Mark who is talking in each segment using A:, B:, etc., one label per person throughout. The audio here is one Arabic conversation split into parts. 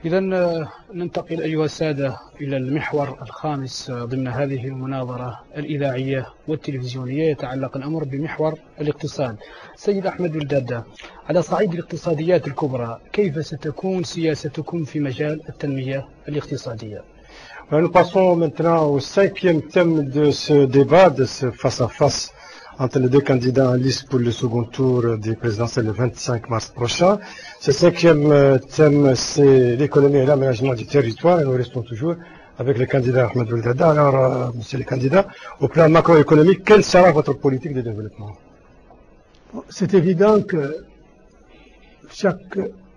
A: إذا ننتقل أيها السادة إلى المحور الخامس ضمن هذه المناظرة الإذاعية والتلفزيونية. يتعلق الأمر بمحور الاقتصاد. سيد أحمد الدادة، على صعيد الاقتصاديات الكبرى كيف ستكون سياستكم في مجال التنمية الاقتصادية؟
B: Nous passons maintenant au cinquième thème de ce débat, de ce face-à-face entre les deux candidats en liste pour le second tour des présidentielles le 25 mars prochain. Ce cinquième thème, c'est l'économie et l'aménagement du territoire. Et nous restons toujours avec le candidat Ahmed Oueldada. Alors, monsieur le candidat, au plan macroéconomique, quelle sera votre politique de développement?
C: C'est évident que chaque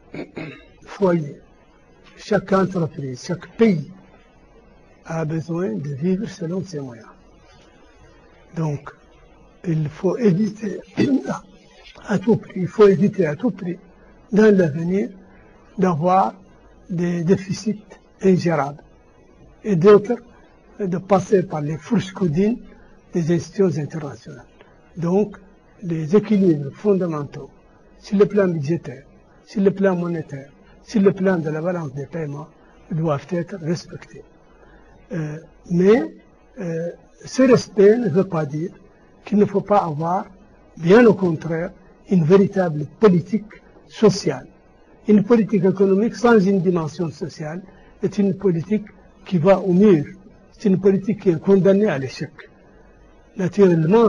C: foyer, chaque entreprise, chaque pays a besoin de vivre selon ses moyens. Donc, il faut éviter à tout prix, dans l'avenir, d'avoir des déficits ingérables et d'autres de passer par les fourches codines des institutions internationales. Donc, les équilibres fondamentaux sur le plan budgétaire, sur le plan monétaire, sur le plan de la balance des paiements doivent être respectés. Mais ce respect ne veut pas dire qu'il ne faut pas avoir, bien au contraire, une véritable politique sociale. Une politique économique sans une dimension sociale est une politique qui va au mur. C'est une politique qui est condamnée à l'échec. Naturellement,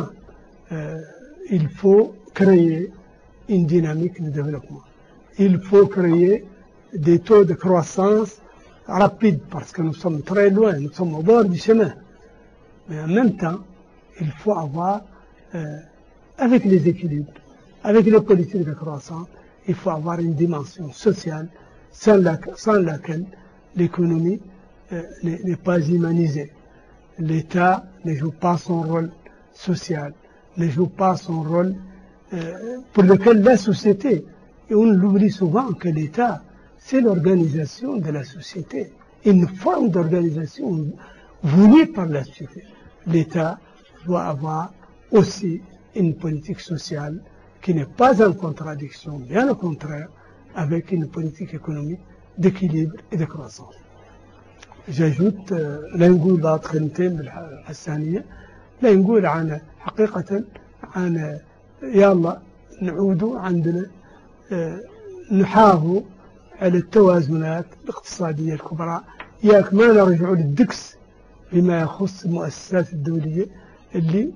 C: il faut créer une dynamique de développement. Il faut créer des taux de croissance rapides parce que nous sommes très loin, nous sommes au bord du chemin. Mais en même temps, il faut avoir, avec les équilibres, avec les politiques de croissance, il faut avoir une dimension sociale sans laquelle l'économie n'est pas humanisée. L'État ne joue pas son rôle social, ne joue pas son rôle pour lequel la société, et on l'oublie souvent que l'État, c'est l'organisation de la société, une forme d'organisation voulue par la société. L'État doit avoir aussi une politique sociale qui n'est pas en contradiction, bien au contraire, avec une politique économique d'équilibre et de croissance. J'ajoute لا نقول بعض كلمتين بالحسانية، لا نقول عن حقيقة عن يلا نعودوا عندنا نحافظوا على التوازنات الاقتصادية الكبرى، ياك ما نرجعوا للدكس بما يخص المؤسسات الدولية اللي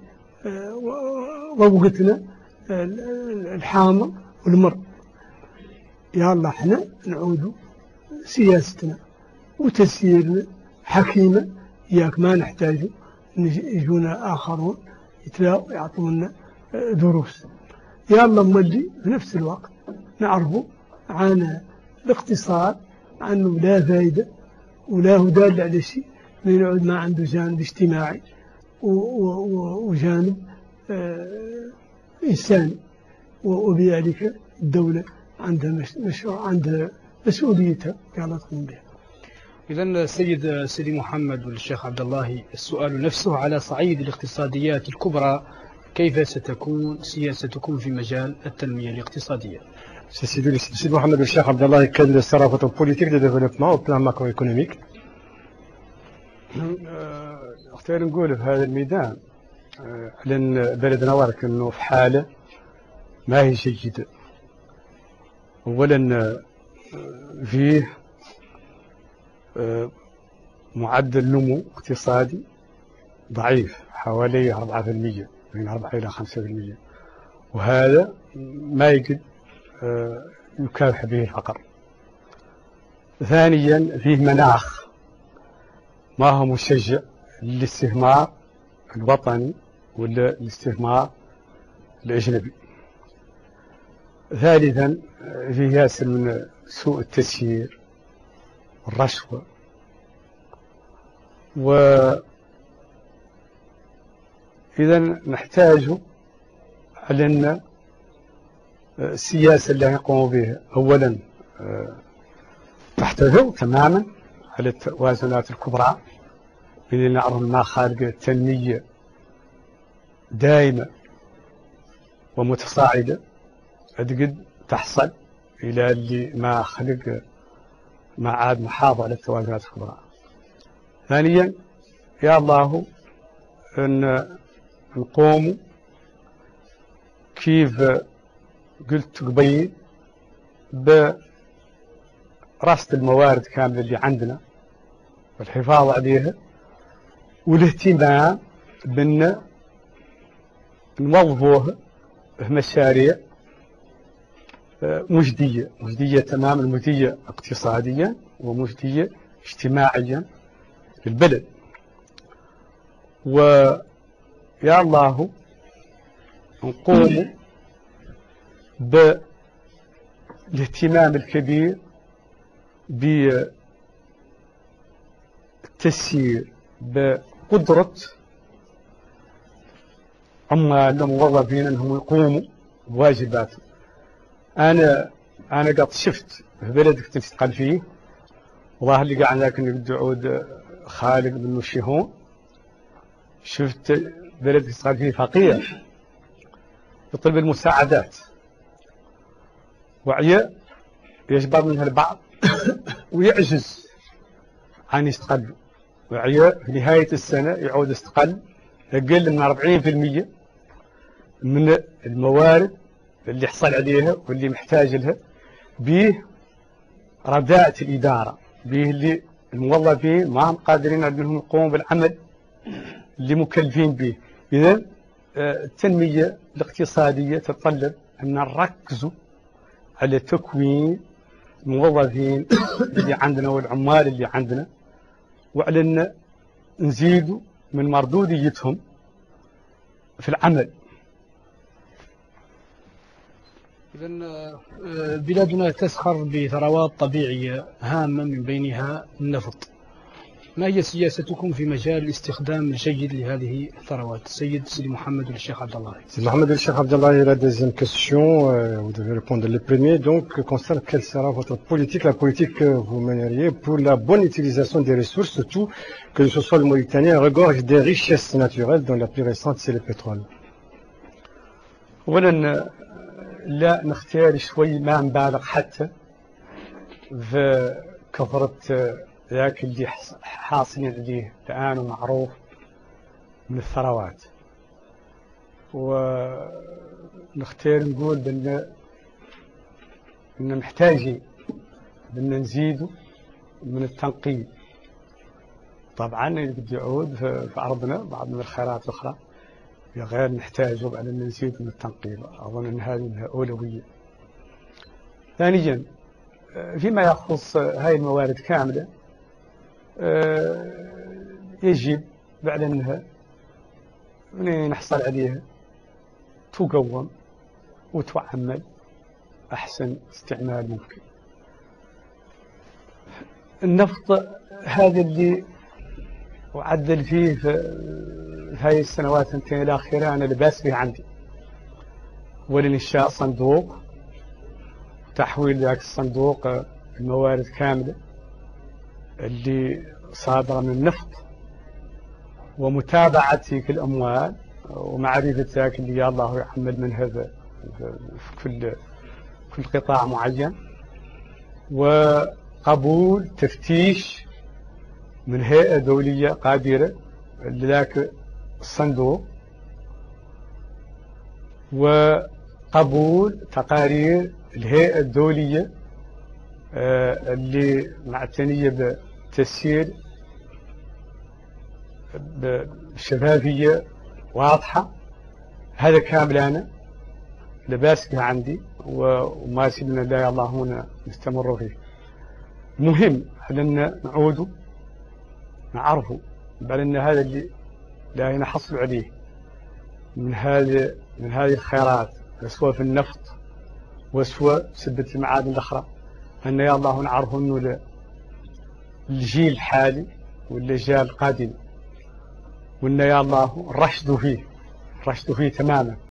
C: وقتنا الحامة والمر. يلا احنا نعودوا سياستنا وتسييرنا حكيمة، ياك ما نحتاجوا يجونا آخرون يتلاقوا يعطونا دروس. يلا مولي في نفس الوقت نعرفوا عن الاقتصاد عنه لا فايدة ولا هو دال على شيء من يعود ما عنده جانب اجتماعي وجانب إنساني، وبذلك الدولة عندها مسؤوليتها يلا تقوم بها.
A: إذا السيد سيدي محمد والشيخ عبد الله، السؤال نفسه على صعيد الاقتصاديات الكبرى كيف ستكون سياستكم في مجال التنمية الاقتصادية؟
B: Sidi Mohamed ou Cheikh Abdallah, quelle sera votre politique de développement au plan macroéconomique?
D: اختار نقول في هذا الميدان لأن بلدنا ورك أنه في حالة ما هي جيدة. أولا فيه معدل نمو اقتصادي ضعيف حوالي 4%، من 4 إلى 5%، وهذا ما يقد يكافح به الفقر. ثانيا فيه مناخ ما هو مشجع للاستثمار الوطني ولا الاستثمار الأجنبي. ثالثا فيه ياسر من سوء التسيير والرشوة، وإذا نحتاج على أن السياسة اللي يقوم بها أولا تحتوي تماما على التوازنات الكبرى اللي نعرف ما خارج التنمية دائمة ومتصاعدة قد تحصل إلى اللي ما خلق مع عاد محافظة على التوازنات الكبرى. ثانيا يا الله أن نقوم كيف قلت قبيل برصد الموارد كاملة اللي عندنا والحفاظ عليها والاهتمام بأن نوظفوها في مشاريع مجدية تماما، مجدية اقتصاديا ومجدية اجتماعيا للبلد. ويا الله نقوم بالاهتمام الكبير بالتسيير بقدرة عمال الموظفين انهم يقوموا بواجباتهم. انا قد شفت في بلد كنت نشتغل فيه، والله اللي قاعد ذاك بدي اعود خالد بن مشيهون، شفت بلد نشتغل فيه فقير يطلب المساعدات وعياء يجبر منها البعض ويعجز عن يستقل، وعياء في نهاية السنة يعود يستقل أقل من 40% من الموارد اللي حصل عليها واللي محتاج لها، به رداءة الإدارة، به اللي الموظفين ما هم قادرين أنهم يقوموا بالعمل اللي مكلفين به. إذن التنمية الاقتصادية تتطلب أن نركزوا على تكوين الموظفين اللي عندنا والعمال اللي عندنا، وعلى أن نزيدوا من مردوديتهم في العمل.
A: إذن بلادنا تسخر بثروات طبيعية هامة من بينها النفط. ما هي سياستكم في مجال الاستخدام الجيد لهذه الثروات؟ سيد محمد الشيخ عبد الله.
B: C'est Mohamed El Cheikh Abdallah et la deuxième question, vous devez répondre le premier. Donc, concerne quelle sera votre politique, la politique que vous mèneriez pour la bonne utilisation des ressources, surtout que ce soit le Mauritanien regorge des richesses naturelles, dont la plus récente c'est le pétrole.
D: أولا لا نختار شوي ما نبالغ حتى في كثرة ذاك اللي حاصلين عليه الآن ومعروف من الثروات، ونختار نقول بأن محتاجين بأن نزيدوا من التنقيب. طبعا بدي يعود في عرضنا بعض من الخيرات الأخرى غير نحتاجوا بأن نزيد من التنقيب، أظن أن هذه أولوية. ثانيا فيما يخص هاي الموارد كاملة يجب بعد أنها نحصل عليها تقوم وتعمل أحسن استعمال ممكن. النفط هذا اللي وعدل فيه في هاي السنوات الثنتين الأخيرة أنا لباس به عندي، ولإنشاء صندوق تحويل ذاك الصندوق الموارد كاملة اللي صادرة من النفط، ومتابعة تلك الأموال ومعرفة ذاك اللي يا الله يحمل من هذا في كل قطاع معين، وقبول تفتيش من هيئة دولية قادرة لذاك الصندوق، وقبول تقارير الهيئة الدولية اللي معتنية بتسيير بشفافية واضحة. هذا كامل أنا لباس به عندي وما سيبنا لا الله هنا نستمر فيه. مهم أن نعود نعرفوا بل أن هذا اللي لا نحصل عليه من هذه الخيرات، سواء في النفط وسواء سبة المعادن الأخرى، أن يا الله نعرفوا أنه الجيل الحالي والأجيال القادمة، وأن يا الله رشدوا فيه تماما.